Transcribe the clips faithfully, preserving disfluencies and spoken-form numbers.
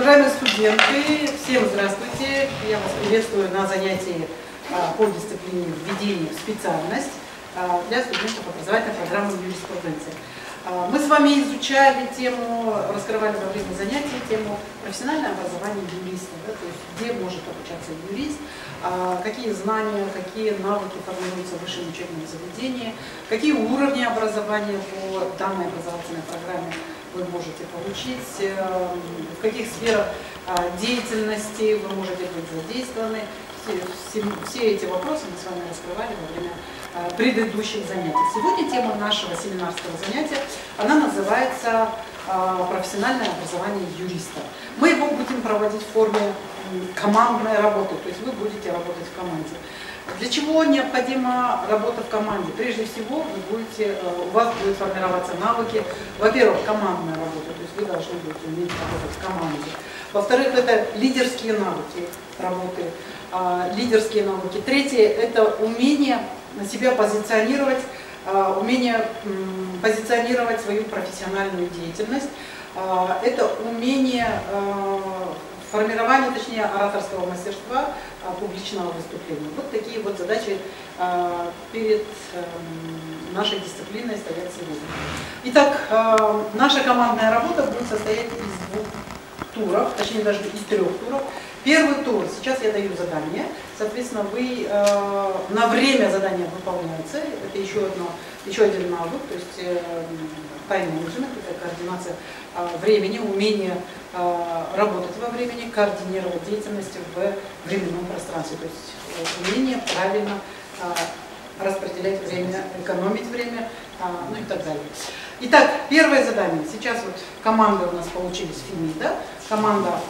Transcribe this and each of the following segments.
Уважаемые студенты, всем здравствуйте. Я вас приветствую на занятии по дисциплине введения в специальность для студентов образовательной программы юриспруденции. Мы с вами изучали тему, раскрывали во время занятий тему профессиональное образование юриста, да, то есть где может обучаться юрист, какие знания, какие навыки формируются в высшем учебном заведении, какие уровни образования по данной образовательной программе вы можете получить, в каких сферах деятельности вы можете быть задействованы. Все, все, все эти вопросы мы с вами раскрывали во время предыдущих занятий. Сегодня тема нашего семинарского занятия, она называется профессиональное образование юриста. Мы его будем проводить в форме командной работы, то есть вы будете работать в команде. Для чего необходима работа в команде? Прежде всего, вы будете, у вас будут формироваться навыки, во-первых, командная работа, то есть вы должны будете уметь работать в команде. Во-вторых, это лидерские навыки работы, лидерские навыки. Третье, это умение себя позиционировать, умение позиционировать свою профессиональную деятельность. Это умение формирования, точнее, ораторского мастерства, публичного выступления. Вот такие вот задачи перед нашей дисциплиной стоят сегодня. Итак, наша командная работа будет состоять из двух туров, точнее даже из трех туров. Первый тур, сейчас я даю задание, соответственно, вы э, на время задания выполняется, это еще, одно, еще один навык, то есть э, тайм-менеджмент, это координация э, времени, умение э, работать во времени, координировать деятельность в временном пространстве, то есть э, умение правильно э, распределять время, экономить время, э, ну и так далее. Итак, первое задание, сейчас вот команды у нас получились Фемида, команда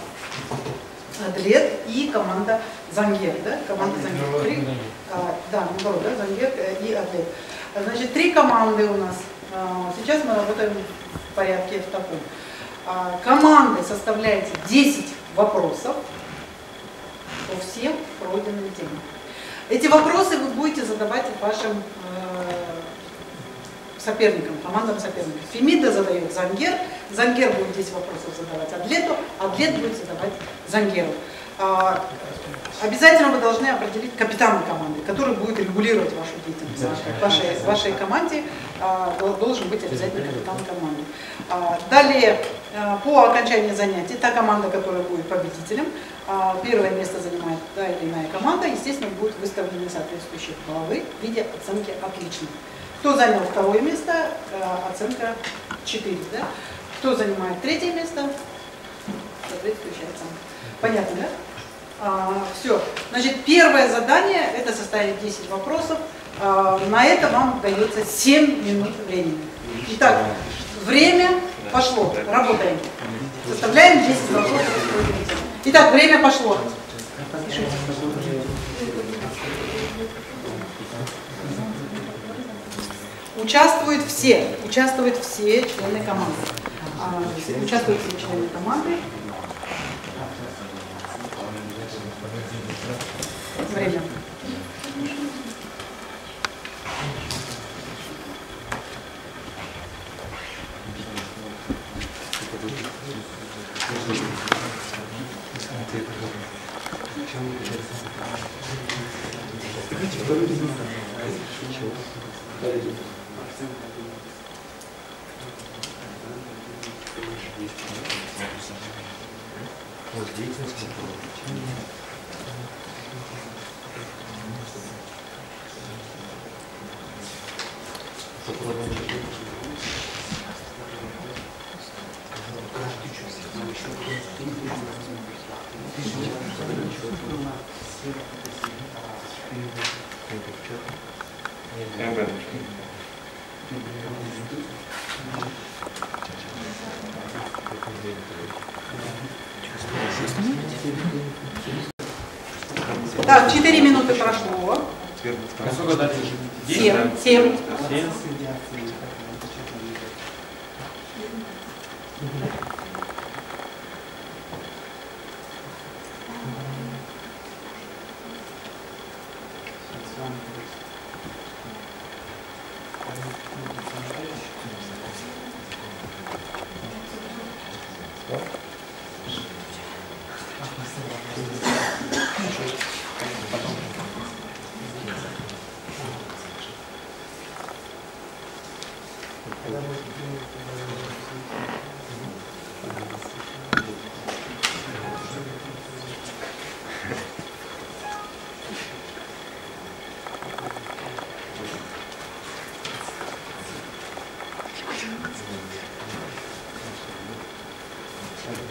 Адлет и команда Зангер, да, команда Зангер. Три, а, да, наоборот, да, Зангер и Адлет. Значит, три команды у нас. А, сейчас мы работаем в порядке в таком. А, команды составляете десять вопросов по всем пройденным темам. Эти вопросы вы будете задавать вашим э, соперникам, командам соперников. Фемида задает Зангер, Зангер будет десять вопросов задавать Адлету, Адлет будет задавать Зангеру. А, обязательно вы должны определить капитана команды, который будет регулировать вашу деятельность. В вашей, в вашей команде а, должен быть обязательно капитан команды. А, далее, а, по окончании занятий, та команда, которая будет победителем, а, первое место занимает та или иная команда, естественно, будут выставлены соответствующие баллы в виде оценки «отлично». Кто занял второе место, оценка четыре. Да? Кто занимает третье место, соответствующая оценка. Понятно, да? А, все. Значит, первое задание – это составить десять вопросов. А, на это вам дается семь минут времени. Итак, время пошло. Работаем. Составляем десять вопросов. Итак, время пошло. Пишите. Участвуют все, участвуют все члены команды. А, участвуют все члены команды. Время. Так, четыре минуты прошло. Семь. Семь.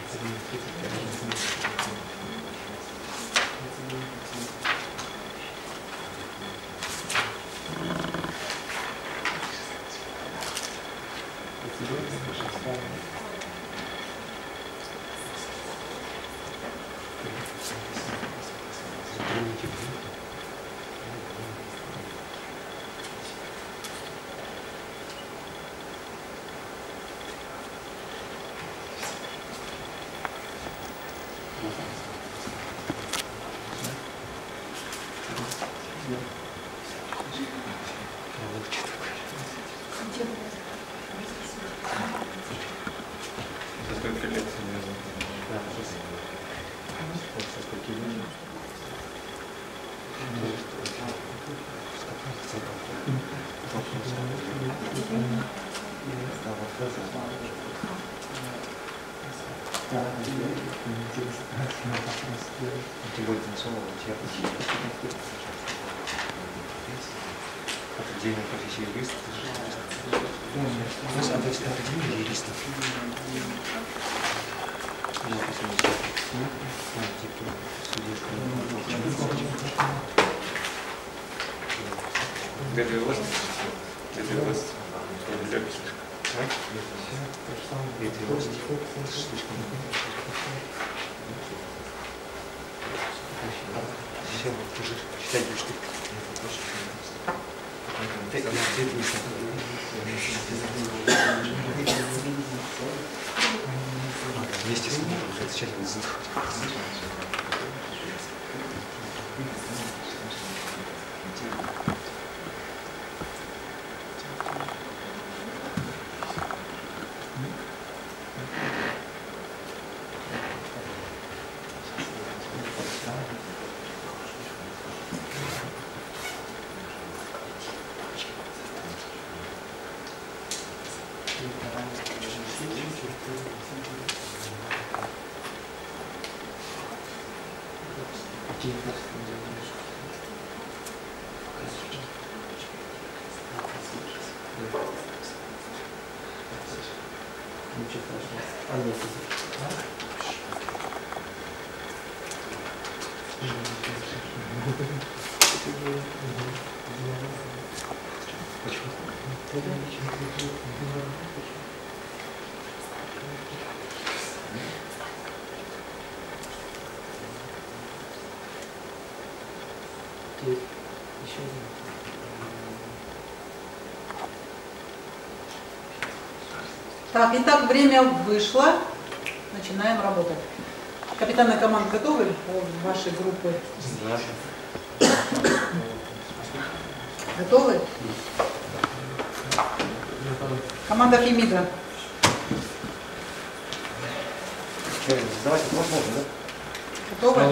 Отдельно профессия юриста. У нас адвокатская академия юристов. Гадлевост. Гадлевост. Легкий. Гадлевост. Слишком. Все, уже читать будешь ты. Вместе с ним уже сейчас будет заходить. Так, итак, время вышло. Начинаем работать. Капитаны команд готовы по вашей группе? Да. Готовы? Команда Фемида. Давайте, можно, Готовы?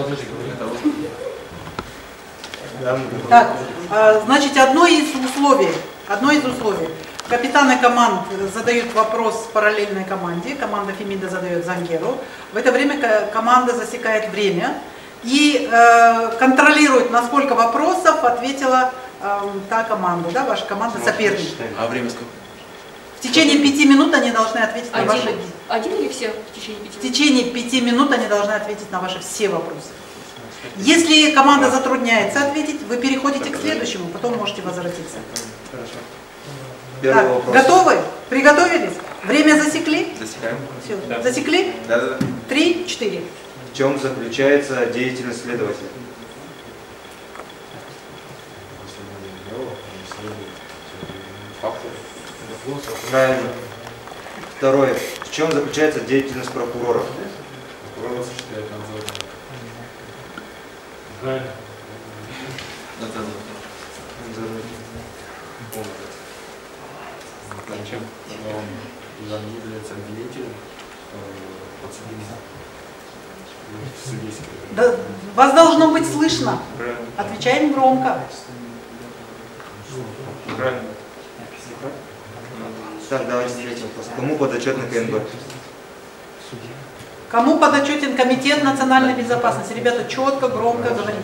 да? Так, значит, одно из условий, одно из условий. Капитаны команд задают вопрос параллельной команде, команда Фемида задает Зангеру. В это время команда засекает время и э, контролирует, на сколько вопросов ответила э, та команда, да, ваша команда соперник. А время сколько? В течение пяти минут они должны ответить на Один, ваши... один или все в течение пяти В минут? течение пяти минут они должны ответить на ваши все вопросы. Если команда затрудняется ответить, вы переходите к следующему, потом можете возвратиться. Первый Так, вопрос. готовы? Приготовились? Время засекли? Засекаем. Все. Да. Засекли? Да, да, да. Три, четыре. В чем заключается деятельность следователя? Фактов. Правильно. Второе. В чем заключается деятельность прокурора? Прокурор осуществляет надзор. Правильно. Да, да, да. Зачем? Он является обвинителем подсудимого в судействе. Да, вас должно быть слышно. Правильно. Отвечаем громко. Правильно. Так, давайте третий вопрос. Кому подотчетна КНБ? Кому подотчетен Комитет национальной безопасности? Ребята, четко, громко говорите.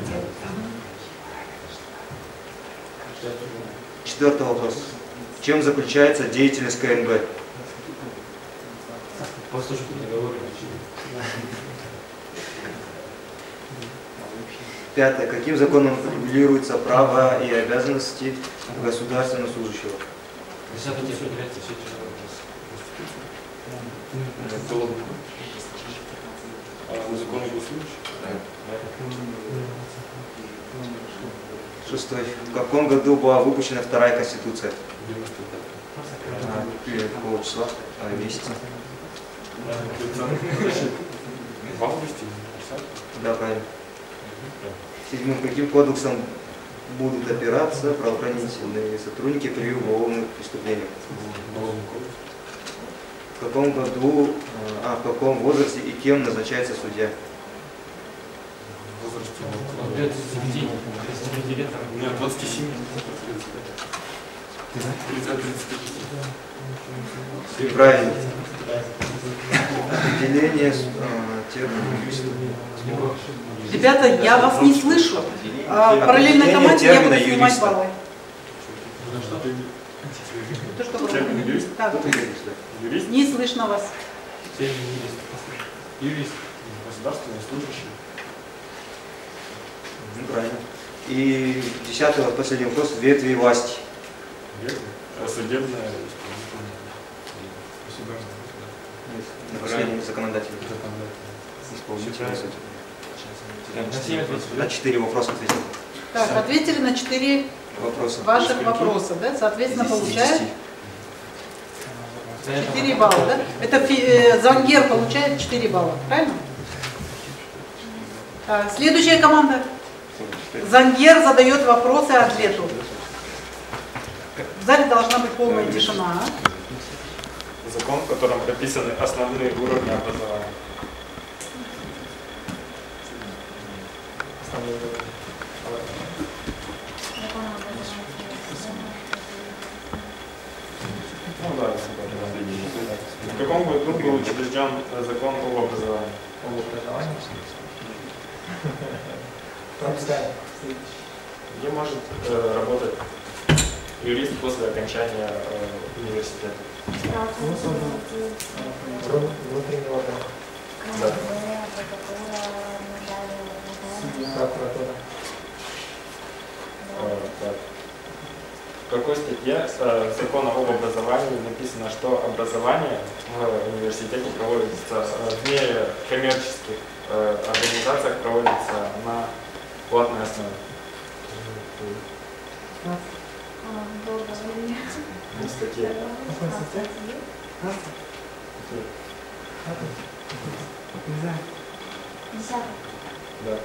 Четвертый вопрос. В чем заключается деятельность КНБ? Послушайте договор. Пятое. Каким законом регулируются права и обязанности государственного служащего? Десятый текст является все те же вопросы. А на законе госслужащих? Шестой. В каком году была выпущена вторая Конституция? девяносто пятый. А, или какого числа? А, месяца? В августе? Да, правильно. Седьмым. Каким кодексом будут опираться правоохранительные сотрудники при уголовных преступлениях? В каком году, а в каком возрасте и кем назначается судья? В возрасте. Он бьет тридцать девяти лет. Нет, двадцати семи. тридцать пять. Правильно. Определение а, термина юриста. Ребята, я вас не слышу. А, в параллельной команде я буду снимать юриста. баллы. Что ты? То, что вы Термин говорите. юрист? Так, Кто юрист? Юрист? не слышно вас. Термин юрист. Юрист. Государственный служащий. Ну, правильно. И десятый, вот последний вопрос. Ветви власти. Верно. А судебная, исполнительная. Государственная. Нет, на последнем законодательном. Исполнительная суд. На семь ответили. На четыре вопроса ответил. Так, ответили на четыре Вопросы. ваших вопроса, да? Соответственно, Из получает десяти. четыре балла, да? Это фи- э, Зангер получает четыре балла, правильно? Так, следующая команда. Зангер задает вопросы атлету. В зале должна быть полная тишина. Закон, в котором прописаны основные уровни образования. Ну да, в каком году был учрежден закон об образовании? Где может э, работать юрист после окончания э, университета? Внутренний орган. Да. Прокуратура. Э, так. В какой статье э, закона об образовании написано, что образование в университете проводится э, в некоммерческих э, организациях, проводится на платной основе? Не статья. Да.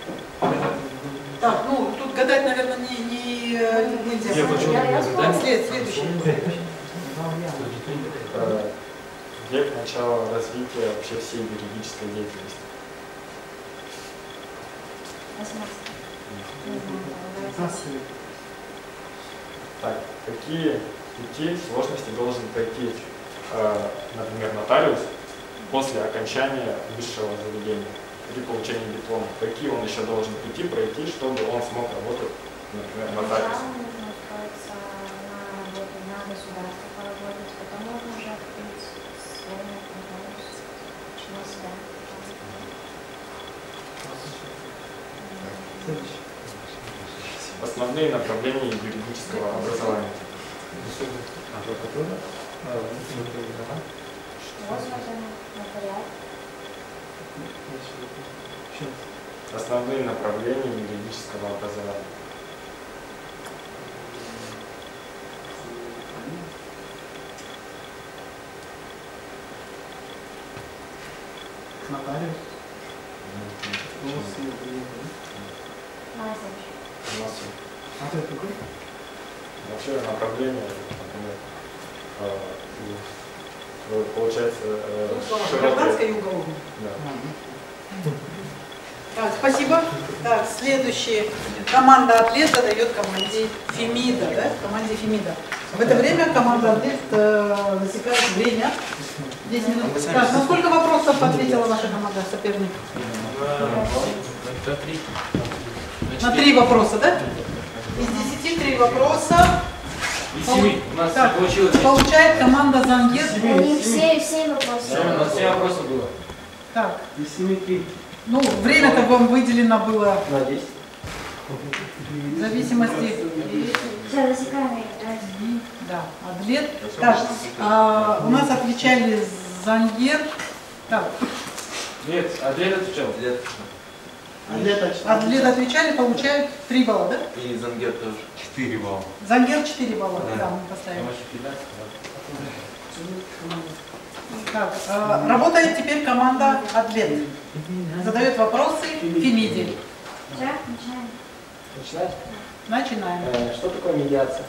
Так, ну тут гадать, наверное, не, не, нельзя. Я почему не гадать? След, следующий. Э, Век начала развития вообще всей юридической деятельности. Так, какие пути сложности должен пройти, э, например, нотариус после окончания высшего заведения, при получении диплома? Какие он еще должен пути пройти, чтобы он смог работать, например, нотариусом? Основные направления юридического образования. Прокуратура. Внутренний орган. Основные направления юридического образования. Нотариус. А ты какой? Вообще направление, например, э, э, получается э, Гражданское широкое. и уголовное. Да. Так, спасибо. Так, следующий. Команда «Атлет» задает команде «Фемида», да? Команде «Фемида». В это время команда «Атлет» э, засекает время. десять минут. Так, на сколько вопросов ответила ваша команда, соперник? На три. На три вопроса, да? Из десяти три вопроса. Из семи. У нас Так, получилось. получает команда «Зангер». Они все, все вопросы. Семь, у нас семь семь вопросов было. Так, Из семи три. ну, время-то вам выделено было На десять. в зависимости... Все, засекаем. Да, Адлет. Так, а, у нас отвечали Зангер. Так, Нет, Адлет отвечал. Адлет отвечали, получают три балла, да? И Зангер тоже. четыре балла. Зангер четыре балла, Да. да, мы поставим. Там еще пятнадцать. Так, а, работает теперь команда Адлет. Задает вопросы Фемиде. Все, начинаем. Начинать? Начинаем. Э, Что такое медиация?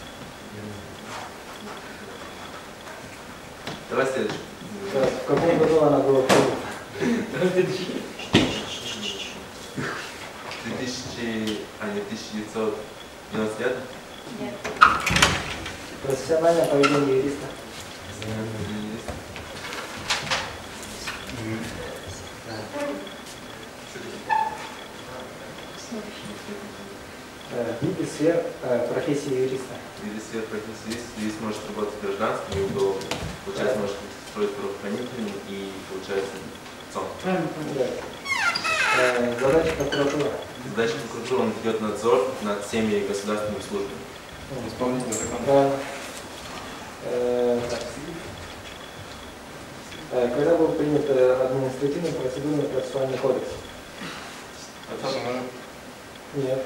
Давай следующий. Да, В каком году она была принята? две тысячи, а не тысяча девятьсот девяносто девятый? Нет. Профессиональное поведение юриста. Э, Виды сфер э, профессии юриста. Виды сфер профессии юрист. Юрист может работать гражданским и уголовным. Получается, может строить правоохранительным и, получается, ЦОН. Правильно, Да. Э, Задача прокуратуры. Задача прокуратуры, он ведет надзор над всеми государственными службами. Исполнительный закон. Правильно. Э, так. Э, Когда был принят э, административный процедурный процессуальный кодекс? Нет.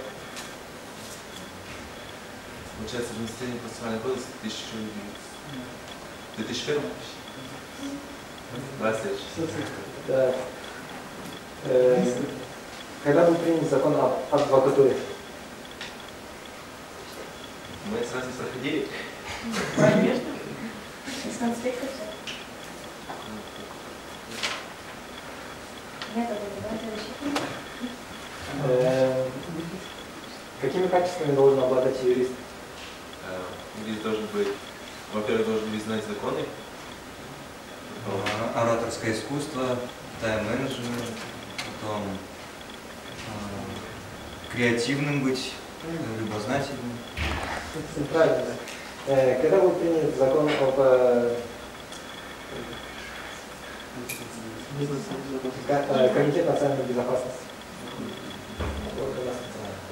Получается, административный процессуальный кодекс две тысячи первый? Давай следующий. Да. Э, Когда был принят закон об адвокатуре? Мы с вами проходили. Конечно. Из конспекта все. Нет, это давайте рассчитываем. Э, Какими качествами должен обладать юрист? Э, Юрист должен быть, во-первых, должен быть знать законы. А, Ораторское искусство, тайм-менеджмент, потом а, креативным быть, любознательным. Правильно. Э, Когда был принят закон об э, ка- э, Комитете национальной безопасности? Вот у нас.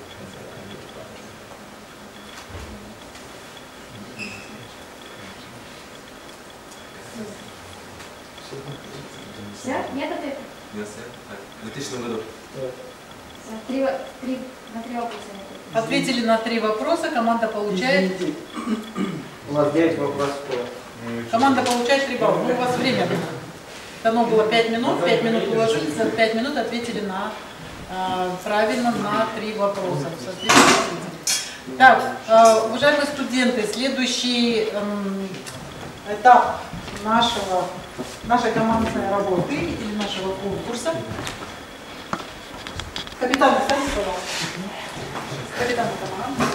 Все? Нет ответа? девяносто лет. Так, в двухтысячном году. Нет. Все. Три, во- три, на три вопроса нет ответа. Ответили на три вопроса, команда получает... Извините. У нас девять вопросов было. Команда получает три балла. Ну, у вас время дано было пять минут, пять минут уложились, за пять минут ответили на э, правильно на три вопроса. Так, э, уважаемые студенты, следующий эм, этап нашего, нашей командной работы или нашего конкурса. Капитан, останьтесь, пожалуйста. Капитан команды.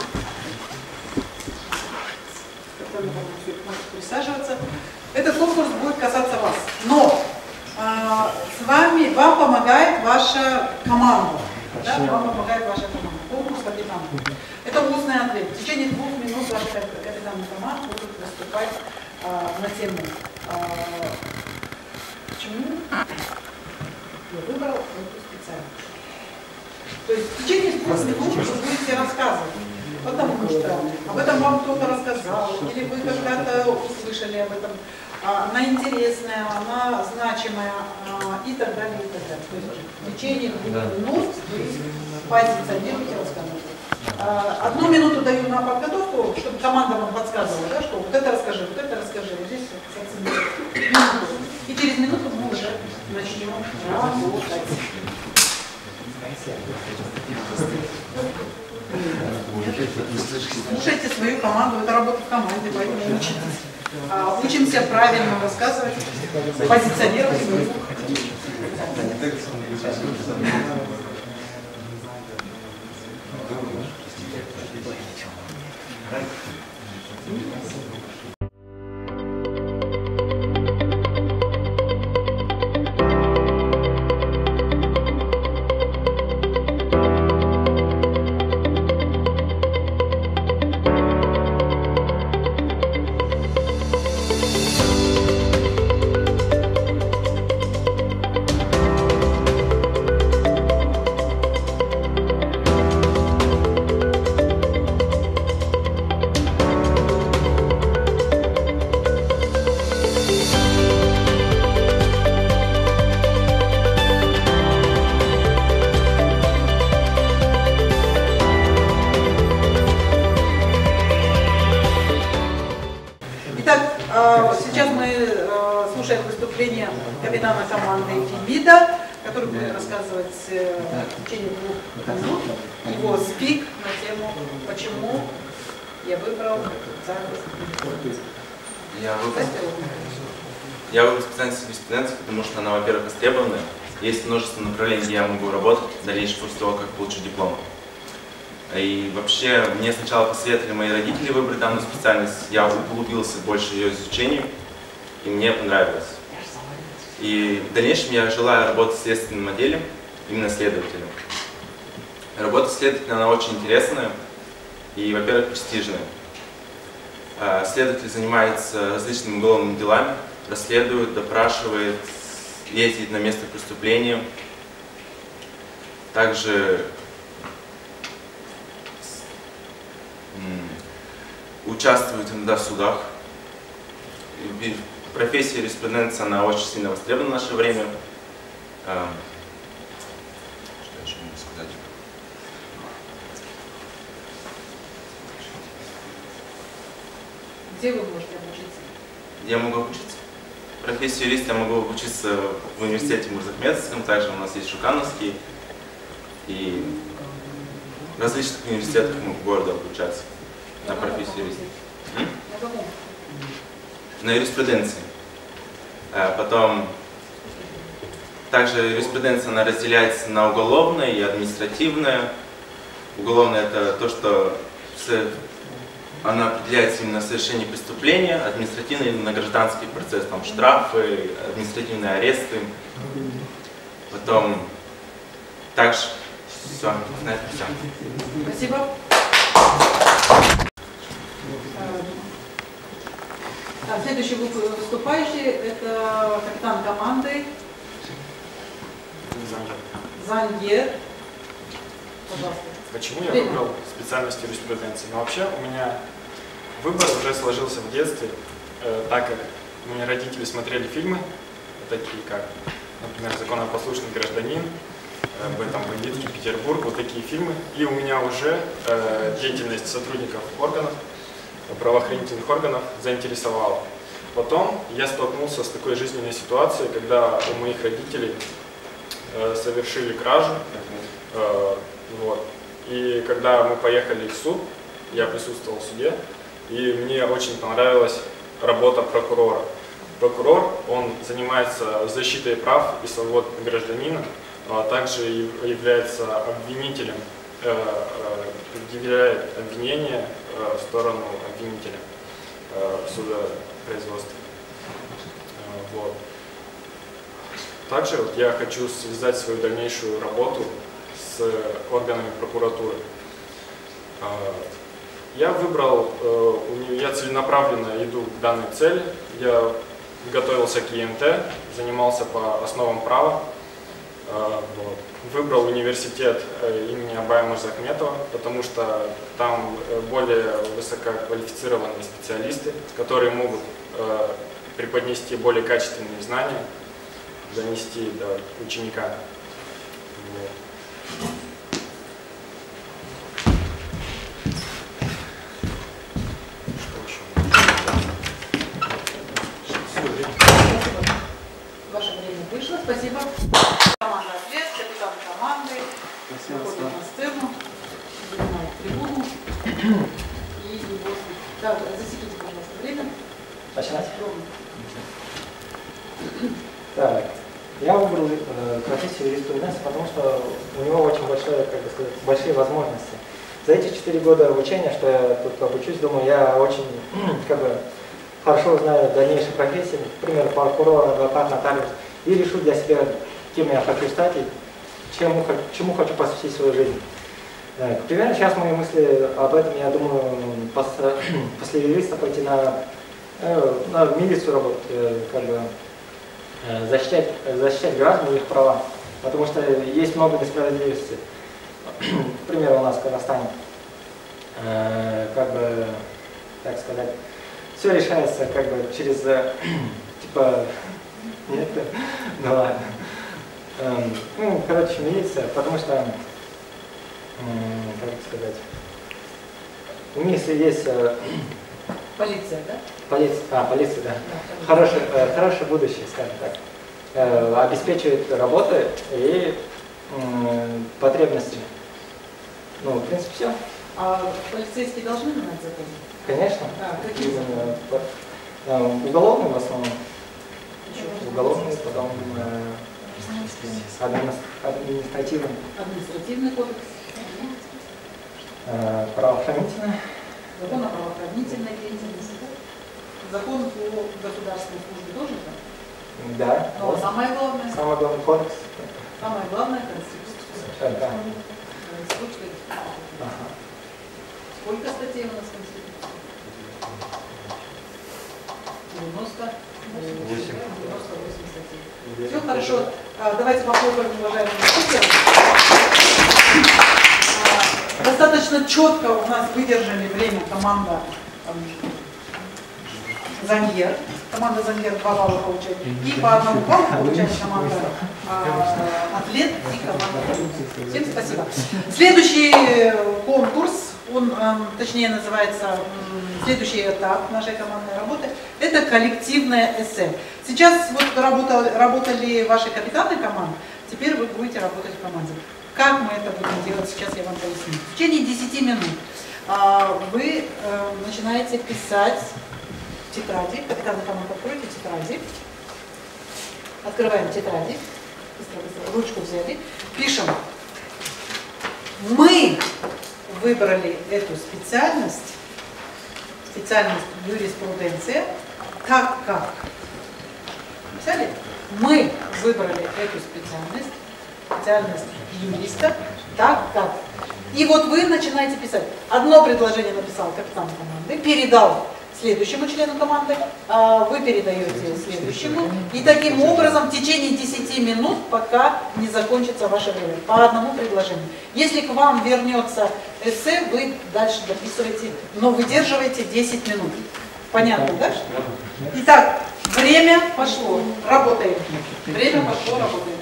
Можете присаживаться. Этот конкурс будет касаться вас. Но а, с вами, вам помогает ваша команда. Да, вам помогает ваша команда. Конкурс капитана. Это устный ответ. В течение двух минут ваша капитанная команда будет выступать а, на тему. А, почему я выбрал эту специальность? То есть в течение двух минут вы будете рассказывать. Потому что об этом вам кто-то рассказал, или вы когда-то услышали об этом. Она интересная, она значимая и так далее, и так далее. То есть в течение двух минут вы позиционируете, рассказываете. Одну минуту даю на подготовку, чтобы команда вам подсказывала, да, что вот это расскажи, вот это расскажи, вот здесь минуту. И через минуту мы уже начнем работать. Слушайте свою команду, это работа в команде, поэтому учитесь. А, учимся правильно рассказывать, позиционировать свою. выступление капитана команды Фибида, который будет рассказывать э, в течение двух минут его спик на тему «Почему я выбрал запись». Я выбрал, я выбрал специальность юриспруденции, потому что она, во-первых, востребованная. Есть множество направлений, где я могу работать в дальнейшем после того, как получу диплом. И вообще, мне сначала посоветовали мои родители выбрать данную специальность. Я углубился больше в ее изучению, и мне понравилось. И в дальнейшем я желаю работать в следственном отделе, именно следователем. Работа следователя, она очень интересная и, во-первых, престижная. Следователь занимается различными уголовными делами, расследует, допрашивает, ездит на место преступления. Также участвует иногда в судах. Профессия юриспруденция, она очень сильно востребована в наше время. Что еще могу сказать? Где вы можете обучиться? Я могу обучиться. Профессию юриста я могу обучиться в университете Мурзахметовском, также у нас есть Шукановский. И в различных университетах города обучаться на профессию юриста. На каком? На юриспруденции. Потом, также юриспруденция, она разделяется на уголовное и административное. Уголовное – это то, что она определяется именно совершение преступления, административный на гражданский процесс, там штрафы, административные аресты. Потом, также, все, на этом все. Спасибо. А следующий выступающий – это капитан команды Зангер. Пожалуйста. Почему я выбрал специальность юриспруденции? Ну, вообще, у меня выбор уже сложился в детстве, э, так как у меня родители смотрели фильмы, такие как, например, «Законопослушный гражданин», э, «Б», там, «Бандитский Петербург», вот такие фильмы. И у меня уже э, деятельность сотрудников органов, правоохранительных органов заинтересовала. Потом я столкнулся с такой жизненной ситуацией, когда у моих родителей э, совершили кражу. Э, вот. И когда мы поехали в суд, я присутствовал в суде, и мне очень понравилась работа прокурора. Прокурор, он занимается защитой прав и свобод гражданина, а также является обвинителем, предъявляет обвинение в сторону обвинителя в судопроизводстве. Вот. Также вот я хочу связать свою дальнейшую работу с органами прокуратуры. Я выбрал, я целенаправленно иду к данной цели. Я готовился к ЕНТ, занимался по основам права. Вот. Выбрал университет имени Абая Мурзахметова, потому что там более высококвалифицированные специалисты, которые могут преподнести более качественные знания, донести до ученика. Вот. Ваше время вышло. Спасибо. Команда «Ответ», капитан команды. Выходит на сцену, занимает трибуну. И его... Да, засеките, пожалуйста, время. Начинать? Так. Я выбрал э, профессию юриспруденции, потому что у него очень большое, как бы сказать, большие возможности. За эти четыре года обучения, что я тут обучусь, думаю, я очень как бы хорошо знаю дальнейшие профессии, например, прокурор, адвокат, нотариус, и решу для себя, кем я хочу стать и чему, чему хочу посвятить свою жизнь. Да, примерно сейчас мои мысли об этом, я думаю, после, после юриста пойти на, на милицию работать, как бы защищать, защищать граждан и их права, потому что есть много несправедливости. К примеру, у нас в Казахстане, как бы, так сказать, все решается как бы через, типа, нет, ну ладно. Ну, короче, милиция, потому что, как сказать, у них есть... Полиция, да? Полиция, а, полиция, да. Хорошее, хорошее будущее, скажем так. э, обеспечивает работы и э, потребности. Ну, в принципе, все. А полицейские должны знать законы? Конечно. Да, какие законы? Э, уголовные в основном. Уголовные, потом э, административный. Административный кодекс. Э, правоохранительный. Закон о правоохранительной деятельности. Закон о государственной службе тоже, да? Да. Но Вот. самое главное, Самый главный кодекс. самое главное Конституция. Да, да. Сколько, Ага. сколько статей у нас в Конституции? девяносто восемь статей. Все хорошо. А, давайте попробуем, уважаемые спикеры. А, достаточно четко у нас выдержали время команда Зангер. Команда Зангер два балла получает. И по одному баллу получает команда а, Атлет и команда. Всем спасибо. Следующий конкурс, он, точнее называется, следующий этап нашей командной работы, это коллективное эссе. Сейчас вот работали, работали ваши капитаны команд, теперь вы будете работать в команде. Как мы это будем делать, сейчас я вам поясню. В течение десяти минут вы начинаете писать тетради. Капитаны команд, откройте тетради. Открываем тетради. Быстро, быстро. Ручку взяли. Пишем. Мы выбрали эту специальность, специальность юриспруденция, так как. Взяли? Мы выбрали эту специальность, специальность юриста, так как. И вот вы начинаете писать. Одно предложение написал капитан команды, передал следующему члену команды, вы передаете следующему. И таким образом в течение десяти минут, пока не закончится ваше время, по одному предложению. Если к вам вернется эссе, вы дальше дописываете, но выдерживаете десять минут. Понятно, да? Итак, время пошло. Работаем. Время пошло, работаем.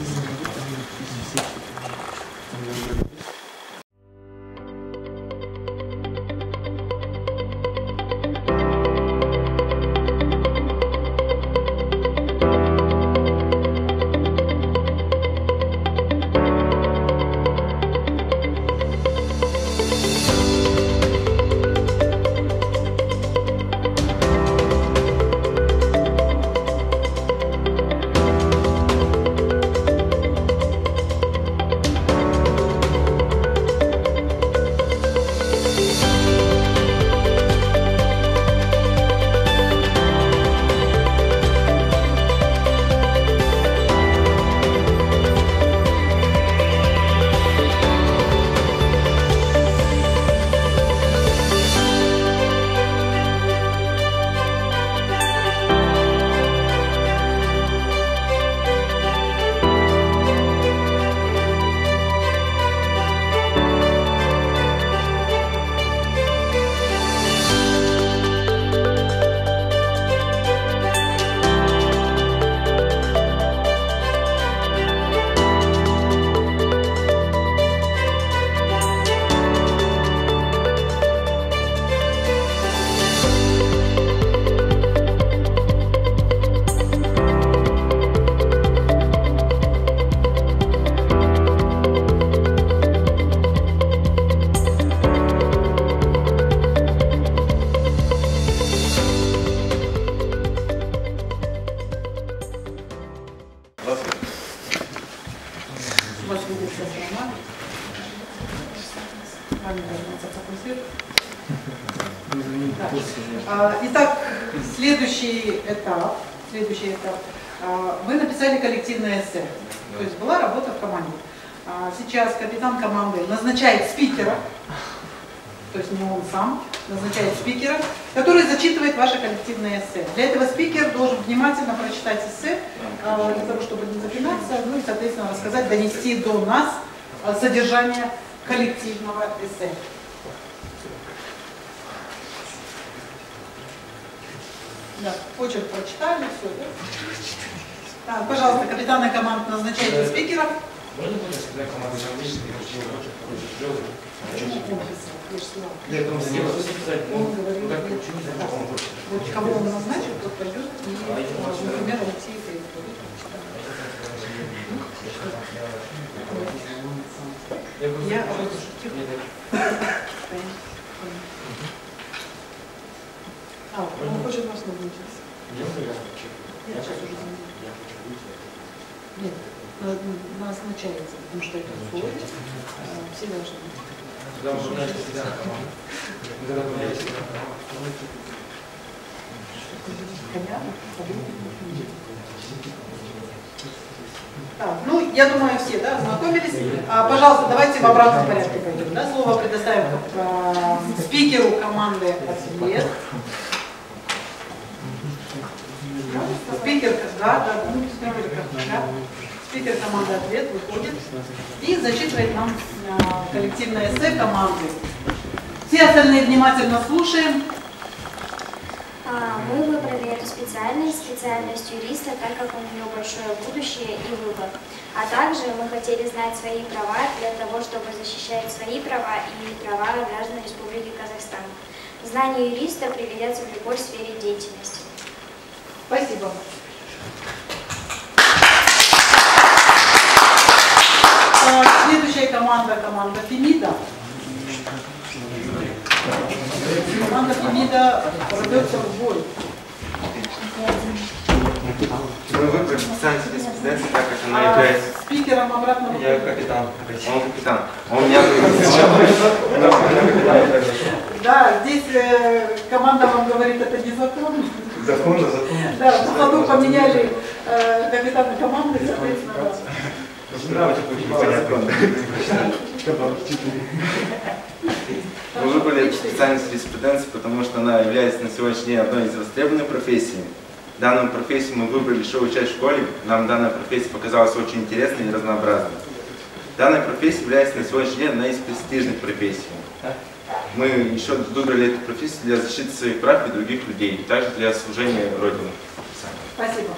Итак, следующий этап, следующий этап. Вы написали коллективное эссе, то есть была работа в команде. Сейчас капитан команды назначает спикера, то есть не он сам, назначает спикера, который зачитывает ваше коллективное эссе. Для этого спикер должен внимательно прочитать эссе, для того, чтобы не запинаться, ну и, соответственно, рассказать, донести до нас содержание коллективного эссе. Да, почерк прочитали, все, да? Так, пожалуйста, капитаны команд, назначайте спикеров. Можно будет, когда команда зависит, и вообще очень хороший слезы? Почему он писал? Я же сказала. Я думаю, не могу сказать, Он ну, говорил, как, нет, почему не знаю, да. как он хочет. Вот кого он назначил, тот пойдет и, А эти например, уйти и Я тихо. А, он хочет нас научиться. Нет, сейчас уже не Нет, нас назначается, потому что это условие. Все должны. Понятно? Так, ну, я думаю, все, да, ознакомились. А, пожалуйста, давайте в обратном порядке пойдем. Да? Слово предоставим а, спикеру команды «Ответ». Спикер, да, да, да, спикер, да. Спикер команды «Ответ» выходит и зачитывает нам а, коллективное эссе команды. Все остальные внимательно слушаем. Мы выбрали эту специальность, специальность юриста, так как у нее большое будущее и выбор. А также мы хотели знать свои права для того, чтобы защищать свои права и права граждан Республики Казахстан. Знания юриста пригодятся в любой сфере деятельности. Спасибо. Следующая команда, команда Фемида. Команда Фемида рвется в бой. Мы выбрали специальность специальности, так как она является... Спикером обратно. Я капитан. Он капитан. Он меня Да, здесь э, команда вам говорит, это незаконно. Законно, законно. Да, в году поменяли э, капитана команды, соответственно. Мы выбрали эту специальность юриспруденции, потому что она является на сегодняшний день одной из востребованных профессий. Данную профессию мы выбрали еще учась в школе. Нам данная профессия показалась очень интересной и разнообразной. Данная профессия является на сегодняшний день одной из престижных профессий. Мы еще выбрали эту профессию для защиты своих прав и других людей, также для служения Родине. Спасибо.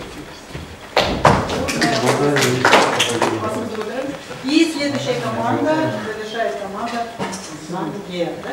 И следующая команда, завершает команда Мангер, да?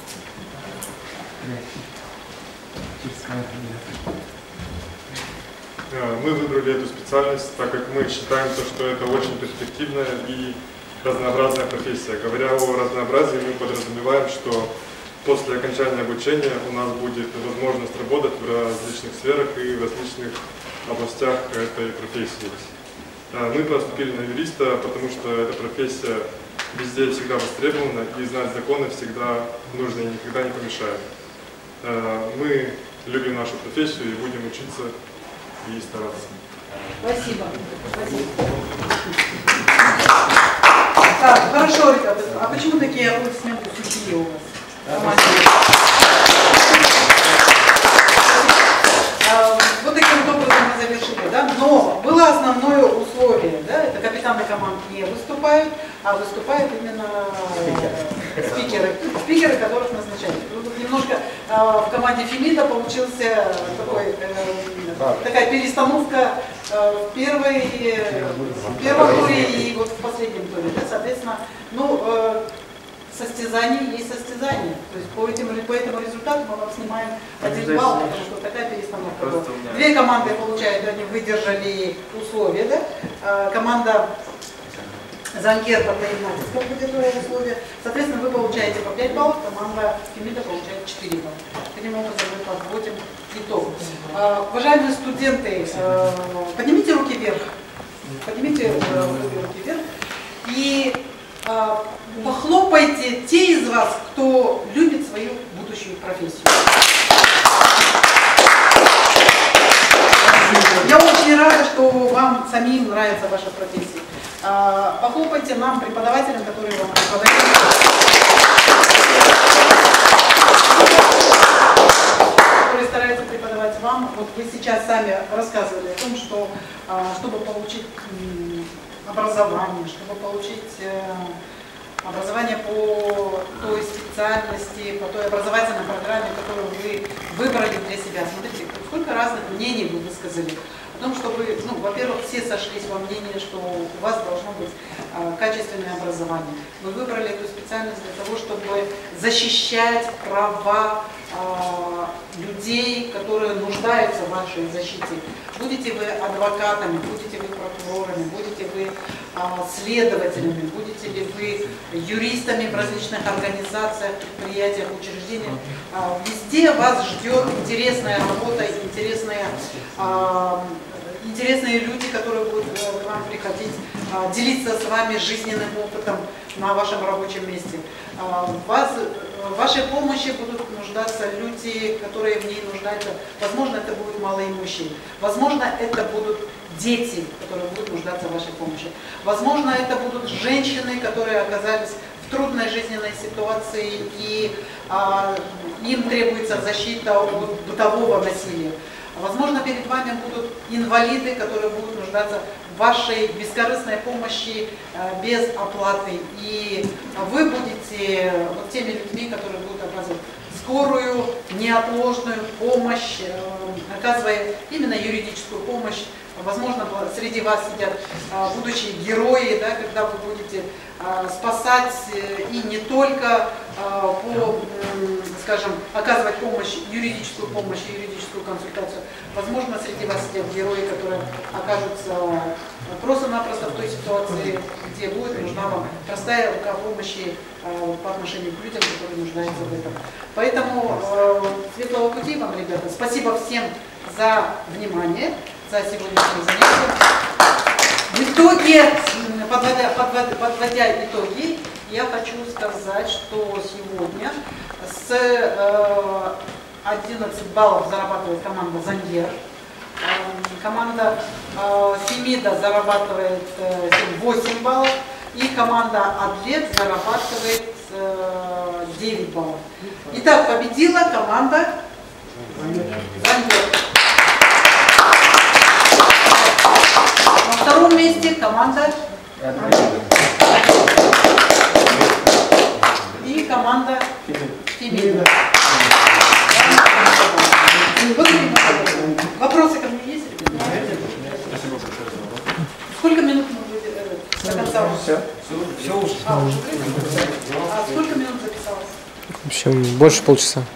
Мы выбрали эту специальность, так как мы считаем, что это очень перспективная и разнообразная профессия. Говоря о разнообразии, мы подразумеваем, что после окончания обучения у нас будет возможность работать в различных сферах и в различных областях этой профессии. Мы поступили на юриста, потому что эта профессия везде всегда востребована, и знать законы всегда нужно и никогда не помешает. Мы любим нашу профессию и будем учиться и стараться. Спасибо. Спасибо. Так, хорошо, ребята. А почему такие аплодисменты сухие у вас? Вот таким образом мы завершили, да? Но было основное условие, да? Это капитаны команд не выступают, а выступают именно спикеры, спикеры, которых назначают. Немножко в команде Фемида получился такой, такая перестановка в первой, в первом туре и вот в последнем туре, да? Соответственно, ну, состязание есть состязание. То есть по, этим, по этому результату мы вам снимаем один балл, потому что такая перестановка была. Две команды получают, они выдержали условия, да? Команда Зангер под натиском выдержала условия. Соответственно, вы получаете по пять баллов, команда Фемида получает четыре балла. Таким образом мы подводим итог. Уважаемые студенты, поднимите руки вверх. Поднимите руки вверх. И похлопайте те из вас, кто любит свою будущую профессию. Я очень рада, что вам самим нравится ваша профессия. Похлопайте нам, преподавателям, которые вам преподают, которые стараются преподавать вам. Вот вы сейчас сами рассказывали о том, что чтобы получить образование, чтобы получить образование по той специальности, по той образовательной программе, которую вы выбрали для себя. Смотрите, сколько разных мнений вы высказали. О том, что вы, ну, во-первых, все сошлись во мнении, что у вас должно быть э, качественное образование. Вы выбрали эту специальность для того, чтобы защищать права э, людей, которые нуждаются в вашей защите. Будете вы адвокатами, будете вы прокурорами, будете вы а, следователями, будете ли вы юристами в различных организациях, предприятиях, учреждениях. А, везде вас ждет интересная работа, интересные, а, интересные люди, которые будут к вам приходить, а, делиться с вами жизненным опытом на вашем рабочем месте. А, вас, в вашей помощи будут нуждаться люди, которые в ней нуждаются. Возможно, это будут малоимущие. Возможно, это будут дети, которые будут нуждаться в вашей помощи. Возможно, это будут женщины, которые оказались в трудной жизненной ситуации, и а, им требуется защита от бытового насилия. Возможно, перед вами будут инвалиды, которые будут нуждаться в вашей бескорыстной помощи э, без оплаты. И вы будете вот теми людьми, которые будут оказывать скорую, неотложную помощь, э, оказывая именно юридическую помощь. Возможно, среди вас сидят э, будущие герои, да, когда вы будете э, спасать э, и не только э, по, э, скажем, оказывать помощь, юридическую помощь, юридическую консультацию. Возможно, среди вас сидят герои, которые окажутся просто-напросто в той ситуации, где будет нужна вам простая рука помощи э, по отношению к людям, которые нуждаются в этом. Поэтому э, светлого пути вам, ребята. Спасибо всем за внимание, за сегодняшнее занятие. В итоге, подводя, подводя, подводя итоги, я хочу сказать, что сегодня с э, одиннадцать баллов зарабатывает команда «Заньер». Э, команда э, «Фемида» зарабатывает э, восемь баллов. И команда «Атлет» зарабатывает э, девять баллов. Итак, победила команда «Заньер». На втором месте команда и команда «Фемида». Вопросы ко мне есть? Сколько минут мы будем до конца? Все. Все уже. А, уже время? А сколько минут записалось? В общем, больше полчаса.